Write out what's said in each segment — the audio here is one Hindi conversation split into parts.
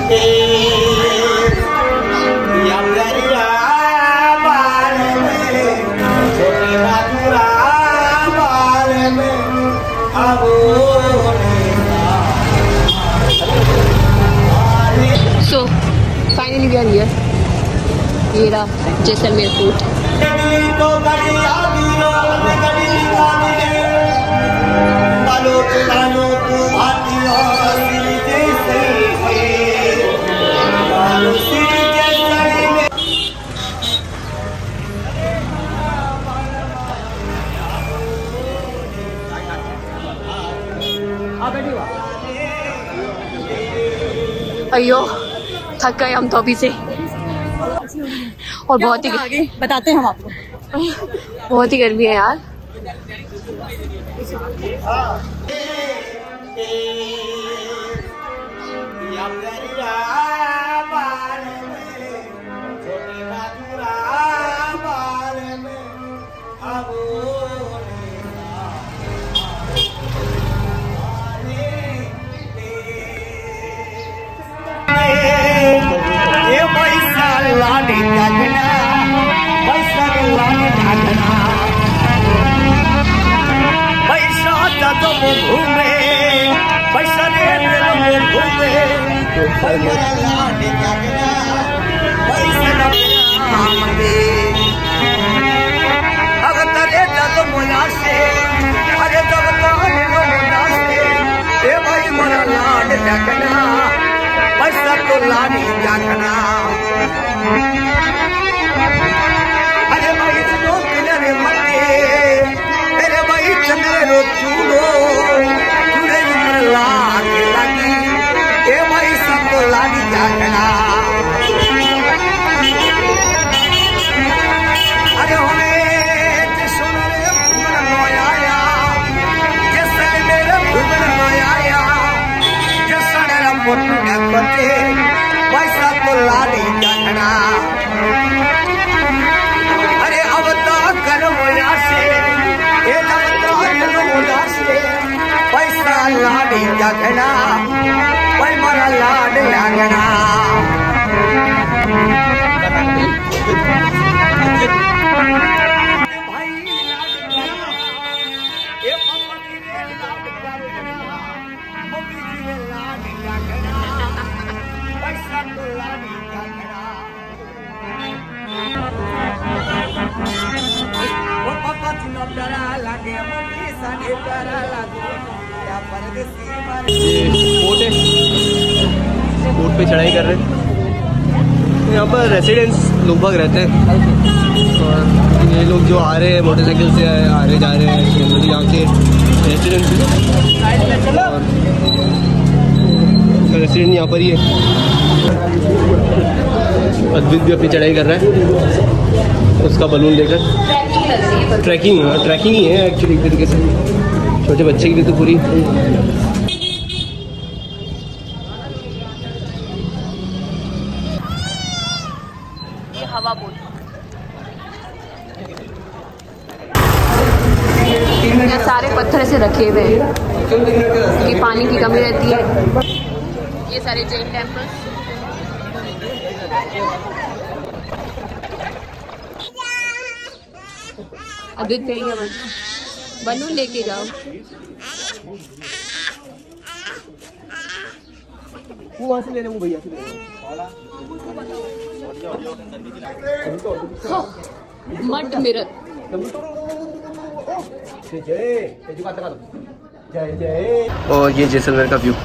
So finally we are here. ये रहा जैसलमेर फोर्ट। अयो थक गए हम तो अभी से, और बहुत ही आगे बताते हैं हम आपको। बहुत ही गर्मी है यार। पैसा तो लानी जागना, अरे भाई चलो किनारे मते, तेरे भाई चंद्रे रो चूलो, चूड़े पर लागे लगी, ये भाई सब तो लानी जागना। अरे हमें सुनो रे घूमन आया, जैसे मेरे घूमन आया, जैसा मेरा मोटा बचे, पैसा तो लानी जागना। अरे अब तो करो से, ये अब तो करो से, पैसा लानी जागना, पर मरा लाड लगना। बोट है, बोट पे चढ़ाई कर रहे हैं। यहाँ पर रेसिडेंट्स लोग बाग रहते हैं, और ये लोग जो आ रहे हैं मोटरसाइकिल से आ रहे जा रहे हैं, यहाँ के रेसिडेंट्स, और रेसिडेंट यहाँ पर ही है। अद्वित भी अपनी चढ़ाई कर रहा है उसका बलून लेकर। ट्रैकिंग ही है एक्चुअली एक तरीके से, छोटे बच्चे के लिए तो पूरी। ये हवा बोट, यहाँ सारे पत्थर से रखे हुए हैं क्योंकि पानी की कमी रहती है। ये सारे जैन टेम्पल्स। अद्वित कहेंगे बलून लेके जाओ। वो वहाँ से ले रहे, वो भैया से ले रहे। मट मिरर। और ये जैसलमेर का व्यू,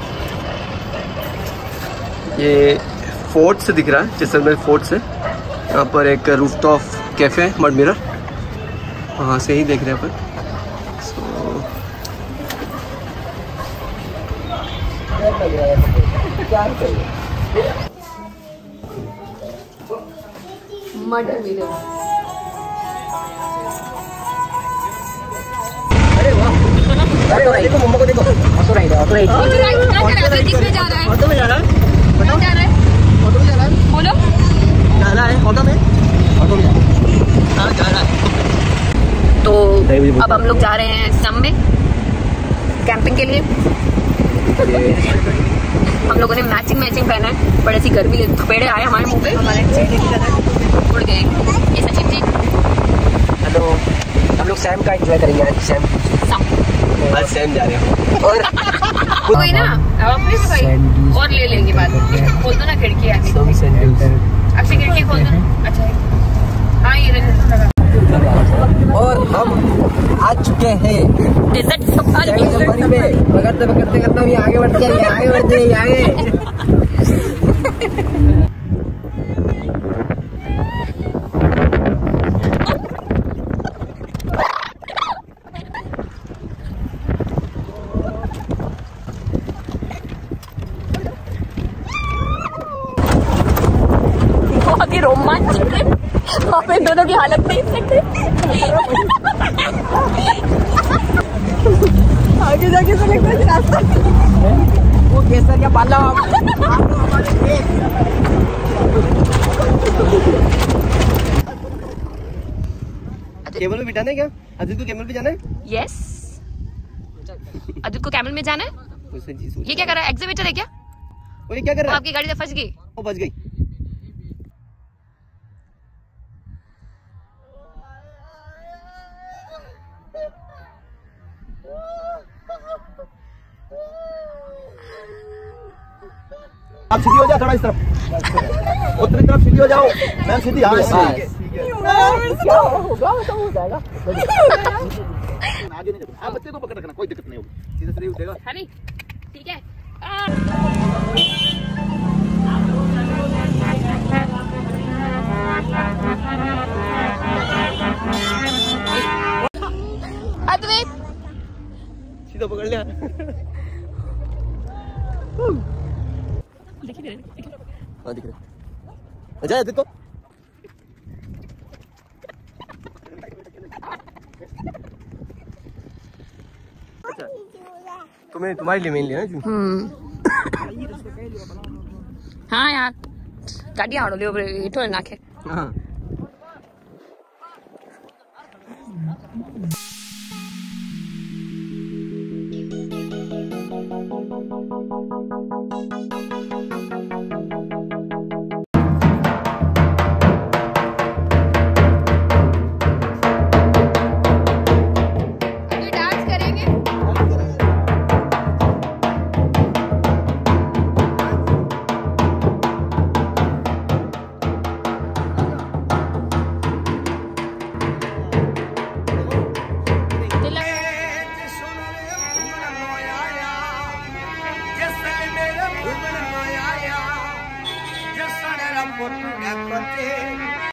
ये फोर्ट से दिख रहा है, जैसलमेर फोर्ट से। यहाँ पर एक रूफटॉप कैफे है, मड मिरर, वहाँ से ही देख रहे हैं अपन। Mud mirror. अरे भाई देखो मम्मा को देखो, ऑटो राइड है, ऑटो राइड किसमें जा रहा है? ऑटो में जा रहा है, बताओ जा रहा है, ऑटो में जा रहा है, बोलो जा रहा है ऑटो में, ऑटो में जा रहा है। तो अब हम लोग जा रहे हैं सम में कैंपिंग के लिए। हम हम लोगों ने मैचिंग पहना है, बड़ी सी गर्मी थपेड़े आए हमारे मुंह पे, हमारे उड़ गए। ये सचिन जी, हेलो, हम लोग सैम का एंजॉय करेंगे आज। आज सैम जा रहे हैं और कोई ना और ले लेंगे बाद में। खोल दो ना खिड़की आगे, अच्छी खिड़की खोल दो। अच्छा हाँ ये लगा। और हम आ चुके हैं डेजर्ट सफारी में। पकड़ते पकड़ते करता हूँ, आगे बढ़ते आगे। बहुत ही रोमांचक है, आप इन दोनों की हालत देख सकते। आगे जाके से लगता है रास्ता वो केसर क्या पाला केबल में बिठाना है क्या? अदित को कैमल पे जाना है? यस, अदित को कैमल में जाना है। ये क्या कर रहा है? एग्जीबिटर है क्या? वो ये क्या कर रहा है? आपकी गाड़ी तो फंस गई। वो बच गई। आप सीधी हो जाओ थोड़ा इस तरफ, उत्तरी तरफ सीधी हो जाओ। मैम सीधी, हाँ हो जाएगा। आगे नहीं जाओ, आप बच्चे को पकड़ रखना, कोई दिक्कत नहीं होगी, सीधे सीधे उठेगा। हाँ नहीं, ठीक है। अद्वैत सीधा पकड़ लिया। दिख रहे हाँ दिख रहा। अच्छा देखो, तुम्हें तुम्हारे लिए मेन लिया हाँ यार गाड़ी आड़ो ले नाखे। हाँ पुट